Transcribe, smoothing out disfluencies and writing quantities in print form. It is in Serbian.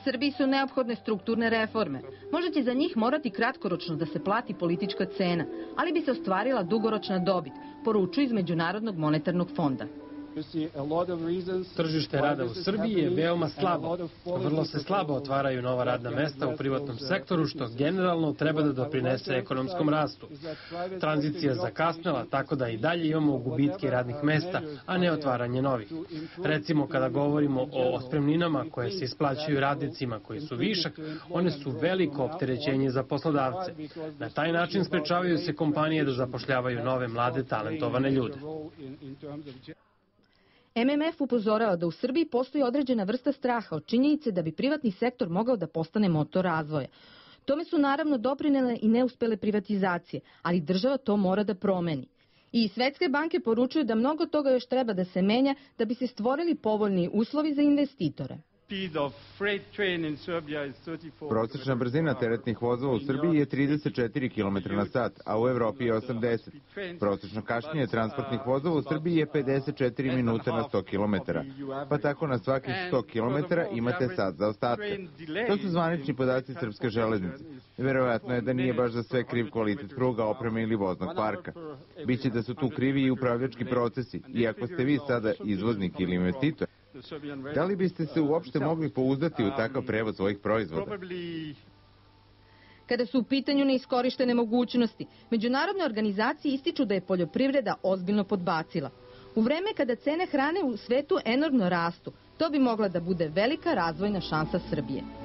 Srbiji su neophodne strukturne reforme. Možda će za njih morati kratkoročno da se plati politička cena, ali bi se ostvarila dugoročna dobit, poručuju iz Međunarodnog monetarnog fonda. Tržište rada u Srbiji je veoma slabo. Vrlo se slabo otvaraju nova radna mesta u privatnom sektoru, što generalno treba da doprinese ekonomskom rastu. Tranzicija zakasnela, tako da i dalje imamo gubitke radnih mesta, a ne otvaranje novih. Recimo, kada govorimo o otpremninama koje se isplaćuju radnicima koji su višak, one su veliko opterećenje za poslodavce. Na taj način sprečavaju se kompanije da zapošljavaju nove, mlade, talentovane ljude. MMF upozorava da u Srbiji postoji određena vrsta straha od činjenice da bi privatni sektor mogao da postane motor razvoja. Tome su naravno doprinele i neuspele privatizacije, ali država to mora da promeni. I Svetske banke poručuju da mnogo toga još treba da se menja da bi se stvorili povoljni uslovi za investitore. Prosečna brzina teretnih vozova u Srbiji je 34 km na sat, a u Evropi je 80. Prosečno kašnjenje transportnih vozova u Srbiji je 54 minuta na 100 km, pa tako na svakih 100 km imate sat zaostatka. To su zvanični podaci Srpske železnice. Verovatno je da nije baš za sve kriv kvalitet pruga, opreme ili voznog parka. Biće da su tu krivi i upravljački procesi, iako ste vi sada izvoznik ili investitor. Da li biste se uopšte mogli pouzdati u takav prevoz svojih proizvoda? Kada su u pitanju neiskorištene mogućnosti, međunarodne organizacije ističu da je poljoprivreda ozbiljno podbacila. U vreme kada cene hrane u svetu enormno rastu, to bi mogla da bude velika razvojna šansa Srbije.